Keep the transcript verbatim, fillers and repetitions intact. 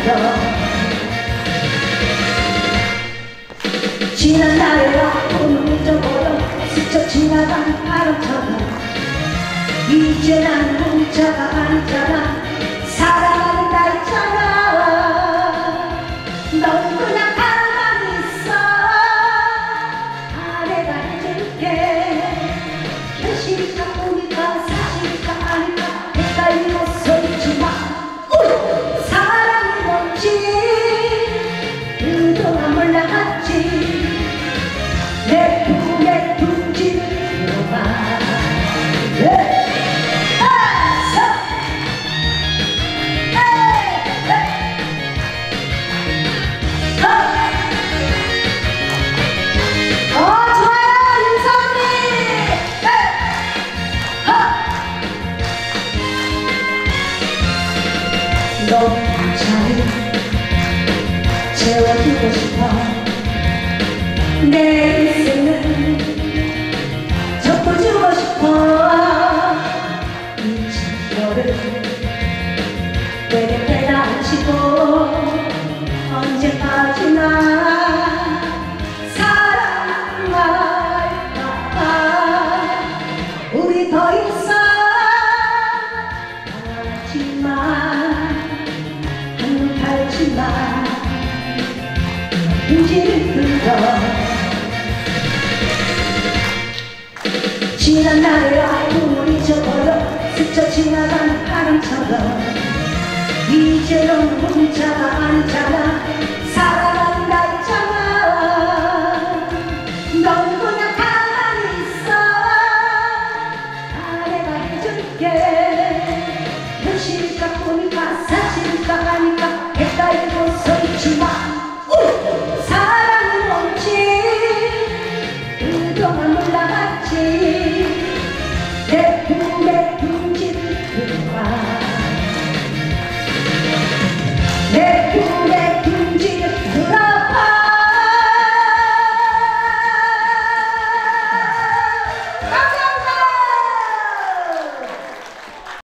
지난 날의 아픔을 잊어버려 스쳐 지나간 바람처럼 이제 난 혼자가 아니잖아. 사랑하는 나 있잖아. 넌 그냥 가만히 있어. 다 내가 해줄게. 현실일까 꿈일까 사실일까 아닐까 헷갈리고 서 있지만 우리 사랑이 뭔지 그동안 몰랐지. 내 품에 둥지를 들어봐. 너 괜찮니? 채워주고 싶어. 내 인생을 접어주고 싶어. 미친 너를 내게 빼앗치고 언제까지나 사랑할까. 우리 더 이상 하지만 둥지를 끌어. 지난 날의 아픔을 잊어버려 스쳐 지나간 바람처럼 이제 넌 혼자가 아니잖아. 사랑